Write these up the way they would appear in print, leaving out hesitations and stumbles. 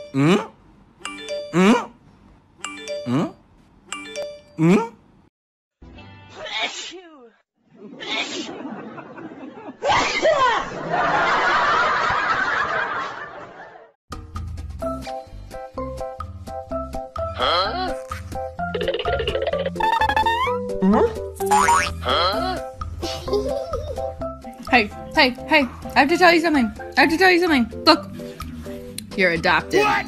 嗯嗯嗯嗯。 Hey, hey, hey, I have to tell you something. I have to tell you something. Look, you're adopted. What?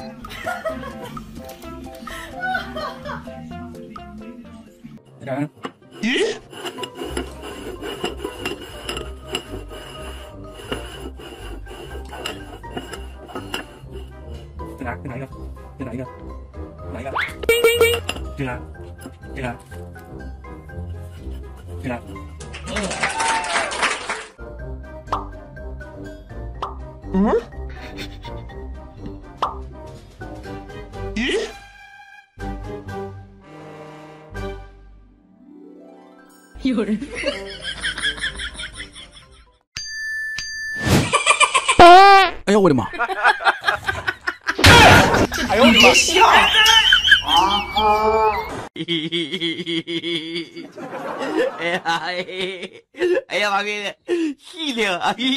有人。 哎呦我的妈！ 哎呦我的妈！笑！ 哎呀哎呀妈逼的，细灵！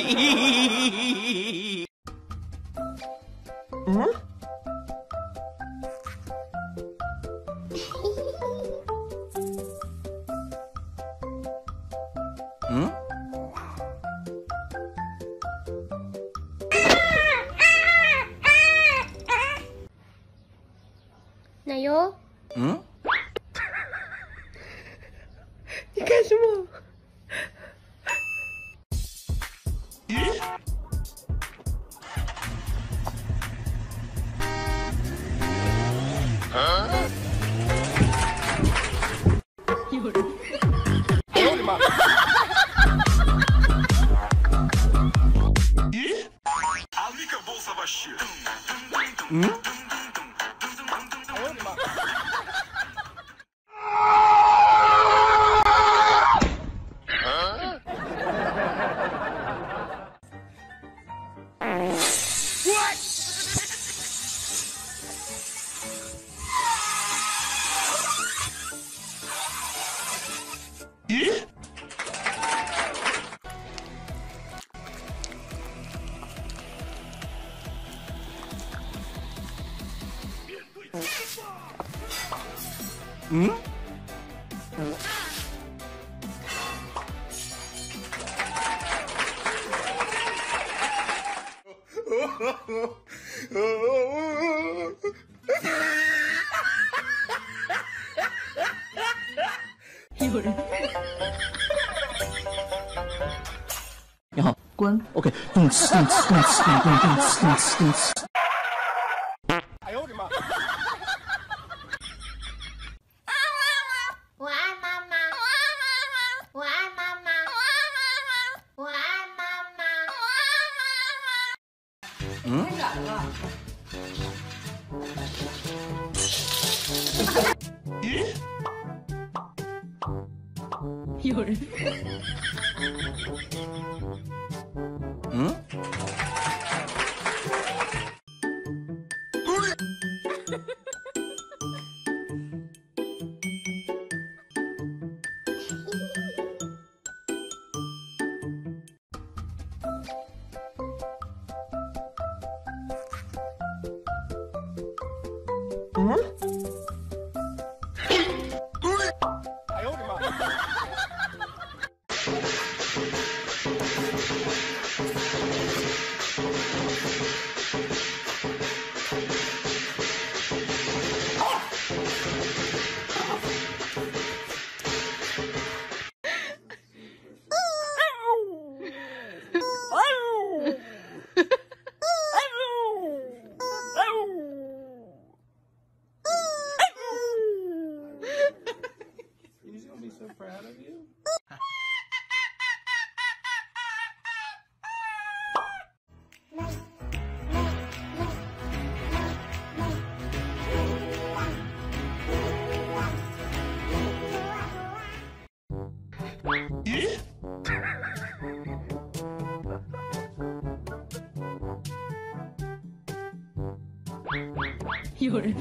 嗯？ 奶油？ 嗯？ 你干什么？ 有人。 哎呦我的妈！ 嗯？ 哎呦我的妈！ 嗯？ 有人。 你好，关。OK，动次动次动次动动动次动次动次。 哎呦我的妈！ 我爱妈妈，我爱妈妈，我爱妈妈。 嗯？ 太赶了。有人。 嗯？ 哎呦我的妈！ 有人。